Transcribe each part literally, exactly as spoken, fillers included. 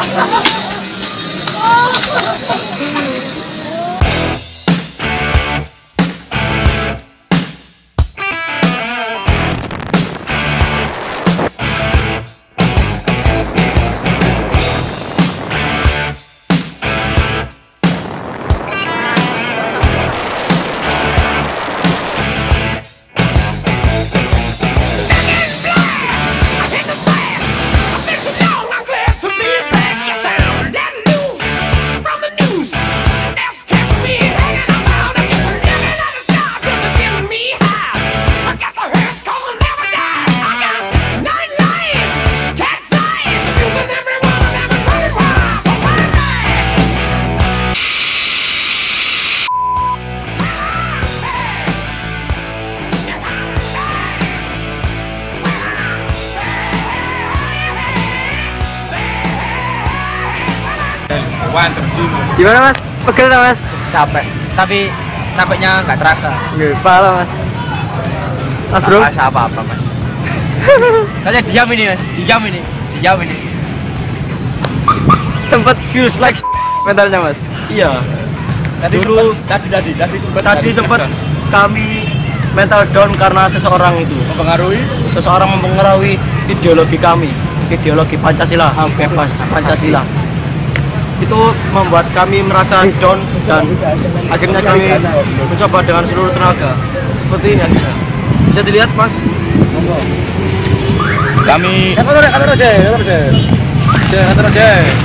Gimana mas? Pegel tak mas? Capek, tapi capeknya nggak terasa. Nggak pala mas. Mas bro? Nggak apa-apa mas. Soalnya diam ini mas, diam ini, diam ini. Sempet feels like mentalnya mas? Iya. Tadi Dulu tadi tadi tadi sempat tadi sempat kami mental down karena seseorang itu mempengaruhi seseorang mempengaruhi ideologi kami, ideologi Pancasila, bebas Pancasila. Itu membuat kami merasa down dan akhirnya kami mencoba dengan seluruh tenaga. Seperti ini akhirnya. Bisa dilihat mas. kami Kata kata aja, kata aja. Kata aja.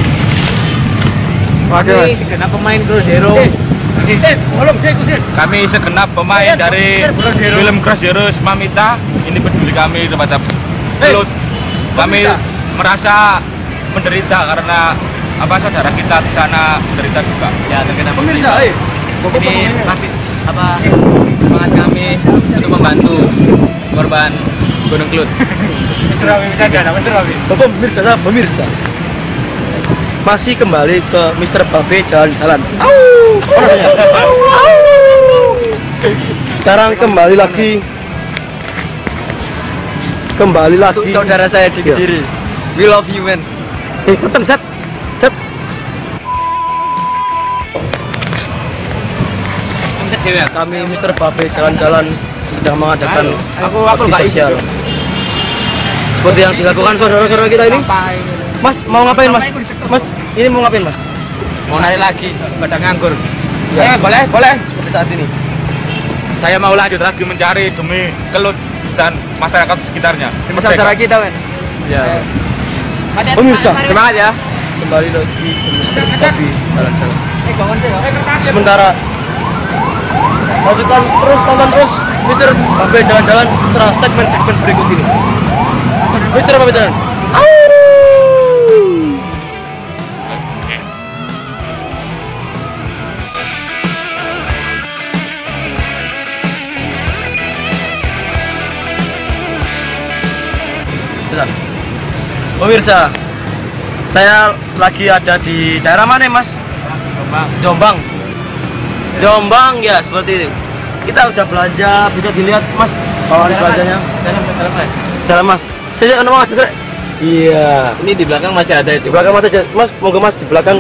Waduh. segenap pemain Cross Zero. Eh, belum saya ikut. Kami segenap pemain dari film Cross Zero Mamita. Ini peduli kami kepada pelut. Kami merasa menderita karena apa saudara kita di sana menderita juga. Ya terkena Pemirsa, eh. Ini tapi apa semangat kami untuk membantu korban Gunung Kelut. Mister Rawi bisa ada, Mister Rawi. Bapak pemirsa, saya pemirsa. Masih kembali ke Mister Babe jalan-jalan. Sekarang kembali lagi kembali lagi Untuk saudara saya di Kediri. We love you man. Eh, ketemu Zat. Zat. Kami Mister Babe jalan-jalan sedang mengadakan bakti sosial. Seperti yang dilakukan saudara-saudara kita ini. Mas, mau ngapain mas? Mas, ini mau ngapain mas? Mau narik lagi badan nganggur. Ya. Eh, boleh, boleh. Seperti saat ini. Saya mau lanjut lagi mencari demi Kelut dan masyarakat sekitarnya. Ini saudara kita men. Ya. Pemirsa, Semangat ya. kembali lagi ke Mister Babe jalan-jalan. Sementara lanjutkan terus, tonton terus Mister Babe jalan-jalan setelah segmen-segmen berikut ini. Mister Babe jalan. Pemirsa, saya lagi ada di daerah mana mas? Jombang. Jombang. Jombang ya seperti itu. Kita udah belanja, bisa dilihat mas bawaan belanjanya. Dalam dalam mas. Dalam mas. Saya nama mas. Saya. Iya. Ini di belakang masih ada Di itu. belakang mas aja. Mas, moga mas di belakang.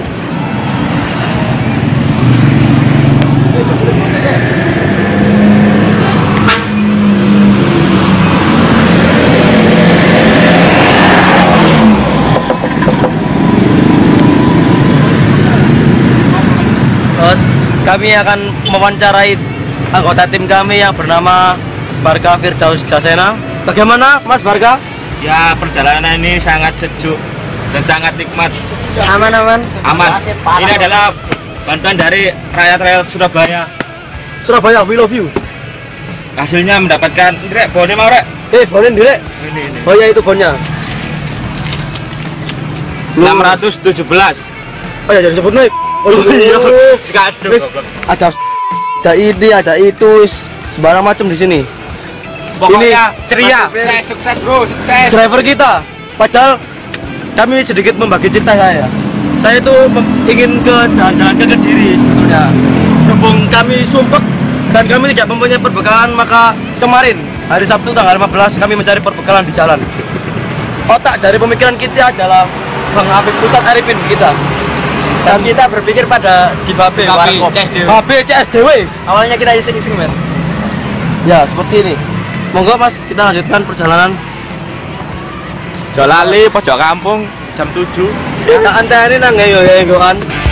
Terus kami akan mewawancarai anggota tim kami yang bernama Barga Firdaus Jasena. Bagaimana Mas Barga? Ya, perjalanan ini sangat sejuk dan sangat nikmat. Aman aman. Aman. Ini adalah bantuan dari rakyat-rakyat Surabaya. Surabaya, we love you. Hasilnya mendapatkan Rek, bonnya mau Rek. Eh, bonen direk. Ini ini. Oh ya itu bonnya. enam ratus tujuh belas. Oh ya jadi sebut nih. Oh iya. Gaduh. Wis, ada ada ini, ada itu, sembarang macam di sini. Pokoknya Ini- ceria. Sukses, sukses bro, sukses. Driver kita, padahal kami sedikit membagi cerita saya. Saya itu mem- ingin ke jalan-jalan ke Kediri sebetulnya. Berhubung kami sumpek dan kami tidak mempunyai perbekalan, maka kemarin hari Sabtu tanggal lima belas kami mencari perbekalan di jalan. Otak dari pemikiran kita adalah Bang Apip Ustadz Arifin kita. Dan kita berpikir pada di Babe, Babe, Warkop. C S D W. Babe, C S D W. Awalnya kita iseng-iseng, men. Ya, seperti ini. Monggo Mas, kita lanjutkan perjalanan. Jolali pojok kampung jam tujuh. Ya, antene nang yo yo kan.